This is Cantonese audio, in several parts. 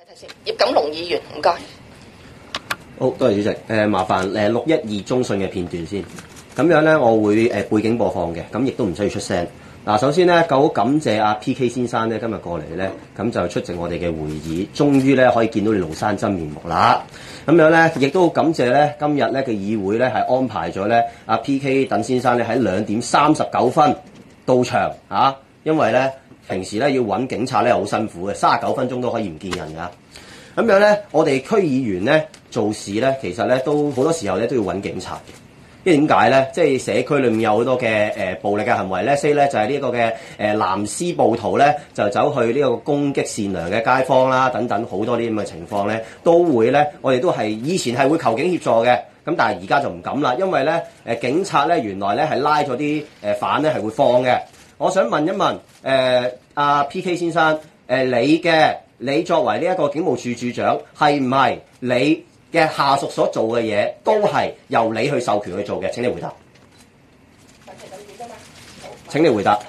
睇先，葉錦龍議員，唔該。 好，多謝主席。麻煩612中信嘅片段先。咁樣咧，我會背景播放嘅，咁亦都唔需要出聲。嗱，首先咧，好感謝阿 PK 先生咧今日過嚟咧，咁就出席我哋嘅會議，終於咧可以見到你廬山真面目啦。咁樣咧，亦都好感謝咧今日咧嘅議會咧係安排咗咧阿 PK 鄧先生咧喺2點39分到場嚇，因為咧平時咧要揾警察咧好辛苦嘅，39分鐘都可以唔見人㗎。咁樣咧，我哋區議員咧做事咧，其實咧都好多時候咧都要揾警察嘅。因為點解咧？即係社區裏面有好多嘅暴力嘅行為咧，所以咧就係呢個嘅藍絲暴徒咧，就走去呢個攻擊善良嘅街坊啦，等等好多呢啲咁嘅情況咧，都會咧，我哋都係以前係會求警協助嘅，咁但係而家就唔敢啦，因為咧警察咧原來咧係拉咗啲犯咧係會放嘅。我想問一問阿 PK 先生，你作為呢一個警務處處長，係唔係你嘅下屬所做嘅嘢都係由你去授權去做嘅？請你回答。請你回答。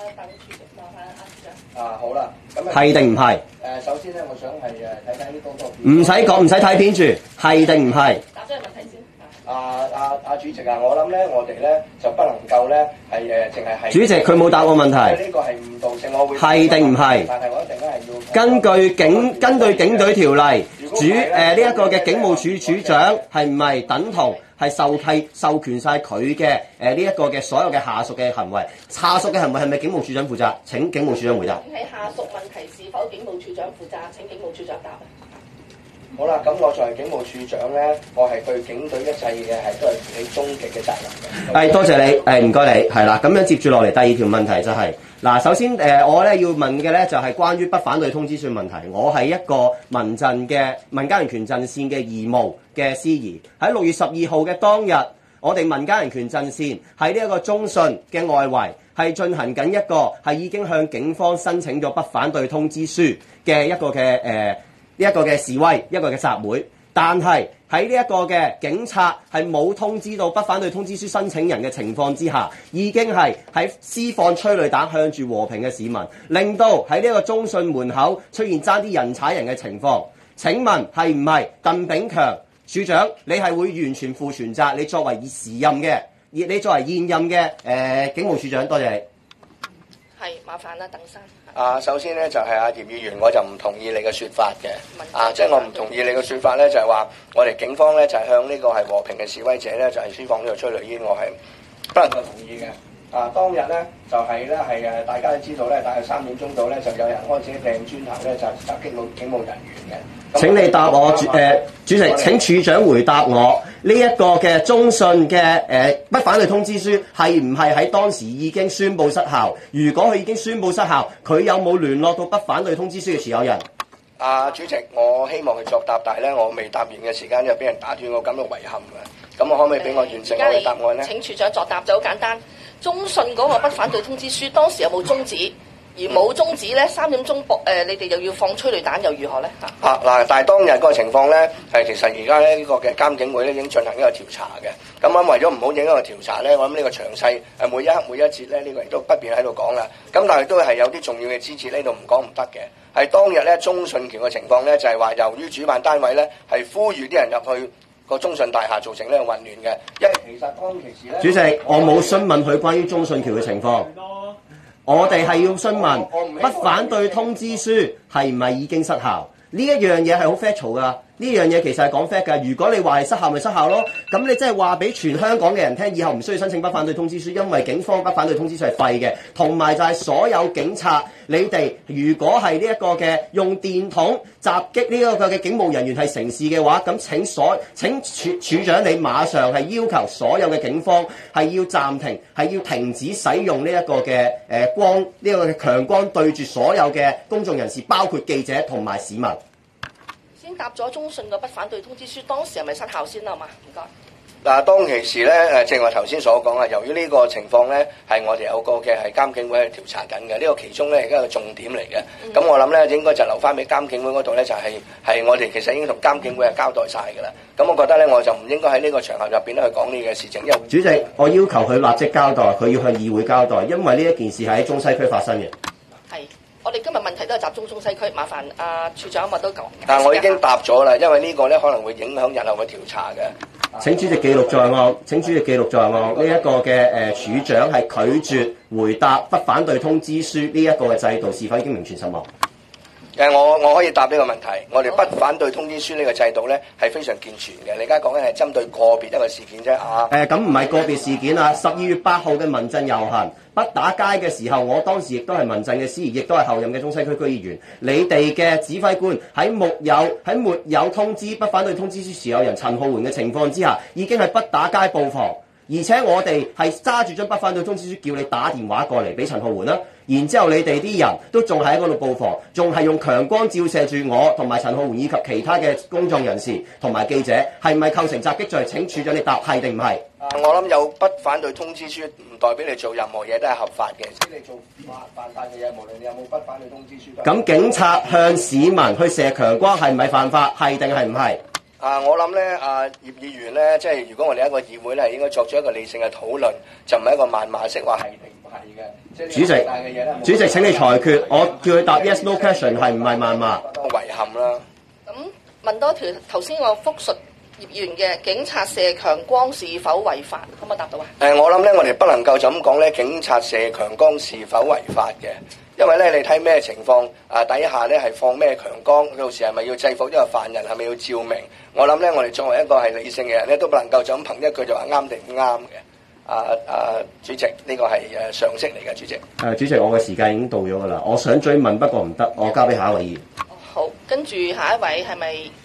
好啦，咁係定唔係？ 首先咧，我想係睇睇呢個唔使講，唔使睇片住，係定唔係？ 答咗個問題先。 主席啊，我諗咧，我哋咧就不能夠咧係淨係。 主席佢冇答我問題。 呢個係誤導性，我會係定唔係？ 但係我一定咧係要根據警隊條例，呢一個嘅警務處處長係唔係等同係授權晒佢嘅呢一個嘅所有嘅下屬嘅行為？下屬嘅行為係咪警務處長負責？請警務處長回答。 係下屬問題是否警務處長負責？請警務處長答。 好啦，咁我作為警務處長咧，我係對警隊一切嘅係都係負起終極嘅責任嘅。 多謝你，唔該你，係啦，咁樣接住落嚟第二條問題就係嗱，首先我咧要問嘅咧就係關於不反對通知書問題。我係一個民間人權陣線嘅義務嘅司儀，喺6月12號嘅當日，我哋民間人權陣線喺呢一個中信嘅外圍係進行緊一個係已經向警方申請咗不反對通知書嘅一個嘅示威，一個嘅集會，但係喺呢一個嘅警察係冇通知到不反對通知書申請人嘅情況之下，已經係喺施放催淚彈向住和平嘅市民，令到喺呢一個中信門口出現爭啲人踩人嘅情況。請問係唔係鄧炳強處長你係會完全負全責？你作為時任嘅，你作為現任嘅警務處長，多謝你。 係麻煩啦，鄧生。 首先咧就係葉議員，我就唔同意你嘅説法嘅。即係我唔同意你嘅説法咧，就係話我哋警方咧就係向呢個係和平嘅示威者咧就係施放呢個催淚煙，我係不能夠同意嘅。當日咧就係咧係大家都知道咧，大概3點鐘到咧就有人開始掟磚頭咧，就襲擊到警務人員嘅。請你答我，主席，請處長回答我呢一個嘅中信嘅不反對通知書係唔係喺當時已經宣布失效？如果佢已經宣布失效，佢有冇聯絡到不反對通知書嘅持有人？主席，我希望佢作答，但係咧我未答完嘅時間就俾人打斷，我感到遺憾嘅。咁我可唔可以俾我完成我嘅答案咧？ 請處長作答就好簡單。中信嗰個不反對通知書當時有冇終止？而冇終止咧，3點鐘你哋又要放催淚彈，又如何咧？ 但係當日嗰個情況咧，係其實而家咧呢個嘅監警會咧已經進行一個調查嘅。咁為咗唔好影響個調查咧，我諗呢個詳細每一刻每一節咧，呢個亦都不便喺度講啦。咁但係都係有啲重要嘅枝節呢度唔講唔得嘅。係當日咧中信橋嘅情況咧，就係話由於主辦單位咧係呼籲啲人入去個中信大廈，造成呢個混亂嘅。因為其實當其時咧， 主席，我冇詢問佢關於中信橋嘅情況。我哋係要詢問不反對通知書係唔係已經失效？呢一樣嘢係好 factual 㗎，呢樣嘢其實係講 fact 㗎。如果你話係失效，咪失效咯。咁你即係話俾全香港嘅人聽，以後唔需要申請不反對通知書，因為警方不反對通知書係廢嘅。同埋就係所有警察，你哋如果係呢一個嘅用電筒襲擊呢一個嘅警務人員係成事嘅話，咁請處長你馬上係要求所有嘅警方係要暫停，係要停止使用呢一個嘅光呢個嘅強光對住所有嘅公眾人士，包括記者同埋市民。 先答咗中信嘅不反對通知書，當時係咪失效先啦嘛？唔該。 當其時咧，正如我頭先所講啊，由於呢個情況咧係我哋有個嘅係監警會係調查緊嘅，呢個其中咧而家個重點嚟嘅。咁我諗咧應該就留翻俾監警會嗰度咧，就係我哋其實已經同監警會係交代晒㗎啦。咁我覺得咧，我就唔應該喺呢個場合入邊咧去講呢個事情。因為主席，我要求佢立即交代，佢要向議會交代，因為呢一件事係喺中西區發生嘅。 係。 我哋今日問題都係集中中西區，麻煩處長都講。 但係我已經答咗啦，因為呢個咧可能會影響日後嘅調查嘅。 請主席記錄在案。請主席記錄在案。呢一個嘅處長係拒絕回答不反對通知書呢一個嘅制度是否已經名存實亡？ 我可以答呢個問題。我哋不反對通知書呢個制度咧係非常健全嘅。你而家講緊係針對個別一個事件啫啊。 咁唔係個別事件啊！12月8號嘅民陣遊行，北打街嘅時候，我當時亦都係民陣嘅司儀，亦都係後任嘅中西區區議員。你哋嘅指揮官喺沒有通知不反對通知書持有人陳浩桓嘅情況之下，已經係不打街布防，而且我哋係揸住張不反對通知書叫你打電話過嚟俾陳浩桓啦。然之後你哋啲人都仲喺嗰度布防，仲係用強光照射住我同埋陳浩桓以及其他嘅公眾人士同埋記者，係唔係構成襲擊罪？請處長你答係定唔係？ 我諗有不反對通知書唔代表你做任何嘢都係合法嘅。即係你做犯法嘅嘢，無論你有冇不反對通知書。 咁警察向市民去射強光係唔係犯法？係定係唔係？ 我諗咧，葉議員咧，即係如果我哋一個議會咧，係應該作出一個理性嘅討論，就唔係一個謾罵式話係定唔係嘅。主席請你裁決，我叫佢答 yes no question 係唔係謾罵？ 遺憾啦。 咁問多條，頭先我複述葉議員嘅警察射強光是否違法，可唔可以答到啊？ 我諗咧，我哋不能夠就咁講咧，警察射強光是否違法嘅？因為咧，你睇咩情況底下咧係放咩強光，到時係咪要制服一個犯人，係咪要照明？我諗咧，我哋作為一個係理性嘅人咧，都不能夠就咁憑一句就話啱定唔啱嘅。主席，呢個係常識嚟嘅，主席。 主席，我嘅時間已經到咗㗎啦，我想追問，不過唔得，我交俾下一位議員。 好，跟住下一位係咪？